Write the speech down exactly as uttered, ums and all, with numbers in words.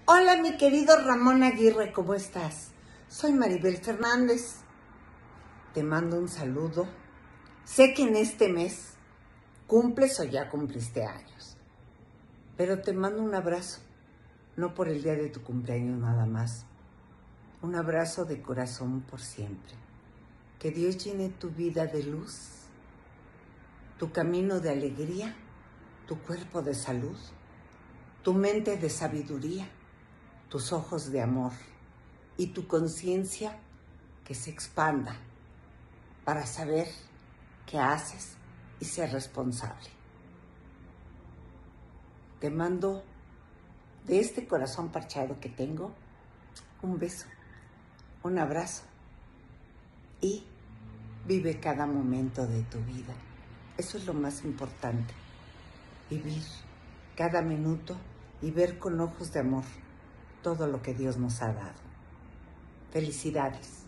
Hola, mi querido Ramón Aguirre, ¿cómo estás? Soy Maribel Fernández. Te mando un saludo. Sé que en este mes cumples o ya cumpliste años, pero te mando un abrazo, no por el día de tu cumpleaños nada más. Un abrazo de corazón por siempre. Que Dios llene tu vida de luz, tu camino de alegría, tu cuerpo de salud, tu mente de sabiduría, tus ojos de amor y tu conciencia que se expanda para saber qué haces y ser responsable. Te mando de este corazón parchado que tengo un beso, un abrazo y vive cada momento de tu vida. Eso es lo más importante, vivir cada minuto y ver con ojos de amor todo lo que Dios nos ha dado. Felicidades.